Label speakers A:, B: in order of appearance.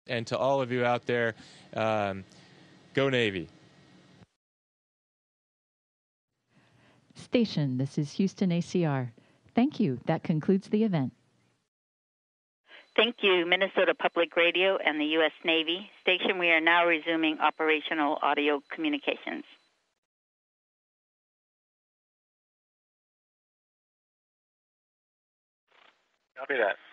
A: And to all of you out there, go Navy.
B: Station, this is Houston ACR. Thank you. That concludes the event.
C: Thank you, Minnesota Public Radio and the U.S. Navy. Station, we are now resuming operational audio communications.
D: Copy that.